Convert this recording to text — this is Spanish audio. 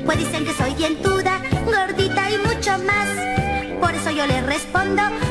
Pues dicen que soy dientuda, gordita y mucho más. Por eso yo les respondo: